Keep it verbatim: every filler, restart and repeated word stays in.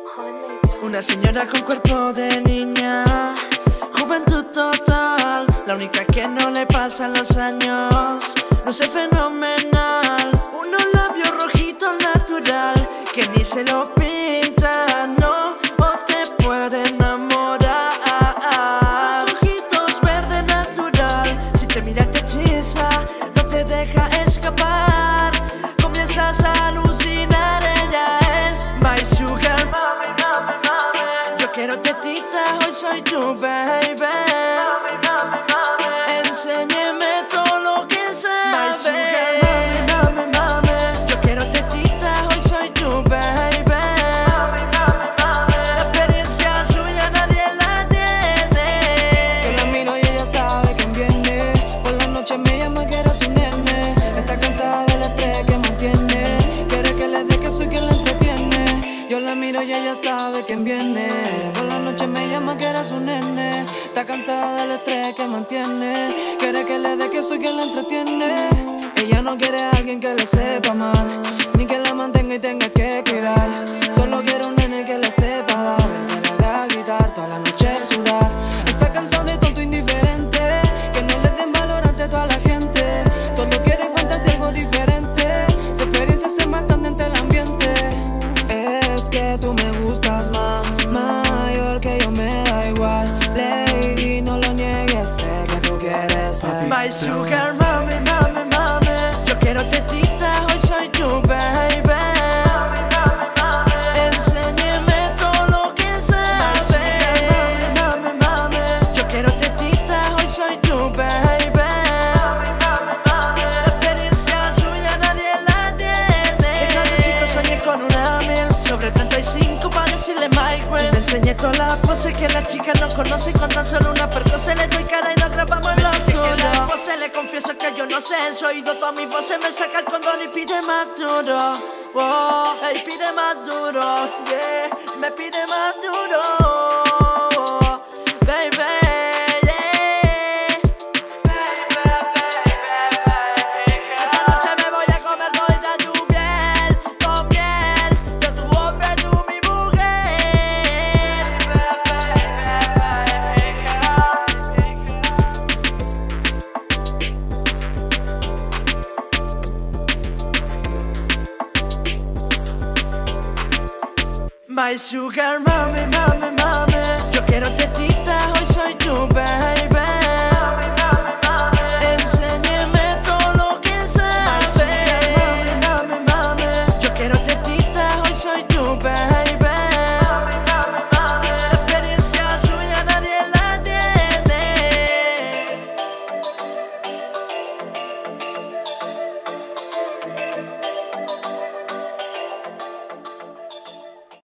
Una señora con cuerpo de niña, juventud total, la única que no le pasan los años, luce fenomenal. Unos labios rojitos natural, que ni se lo pintan, no, o te puede enamorar. Ojitos verde natural, si te mira te hechiza, no te deja escapar, comienzas a alucinar, ella es my sugar mami, mami, mami. Yo quiero tetita, hoy soy tu baby, mami, mami, mami. Enséñeme todo lo que sabes, my sugar mami, mami, mami. Yo quiero tetita, hoy soy tu baby, mami, mami, mami. La experiencia suya nadie la tiene. Yo la miro y ella sabe quién viene. Por la noche me llama que era su nene. Está cansada del estrés que mantiene. Quiere que le dé que soy quien la entretiene. Yo la miro y ella sabe quién viene. Por la noche me llama que era su nene. Está cansada del estrés que mantiene. Quiere que le dé que soy quien la entretiene. Ella no quiere a alguien que le sepa mal, ni que la mantenga y tenga que cuidar. Solo quiere un nene que le sepa dar, que le haga gritar toda la noche sudar. Está cansado de tonto indiferente, que no le den valor ante toda la gente. Solo quiere fantasía, algo diferente. Su experiencia se más grande ante el ambiente. Es que tú me gustas más, mayor que yo me da igual. Lady, no lo niegues, sé que tú quieres ser my sugar mami, mami, mami. Yo quiero tetita, hoy soy tu baby, mami, mami, mami. Enséñeme todo lo que sabes, my sugar mami, mami, mami. Yo quiero tetita, hoy soy tu baby, mami, mami, mami. La experiencia suya nadie la tiene. De cuando chico soñé con una mil, sobre treinta y cinco para decirle my way. Le enseñé todas las poses que la chica no conoce, y con tan solo una percosa le doy cara y la atrapamos en la oscura. Pose, le confieso que yo no sé en su oído, todas mis voces me saca el condón y pide más duro. Wow, ey, pide más duro, yeah, me pide más duro, baby, yeah. Baby, baby, baby. Esta noche me voy a comer todita tu piel, con miel. Yo tu hombre, tú mi mujer. My sugar mami, mami,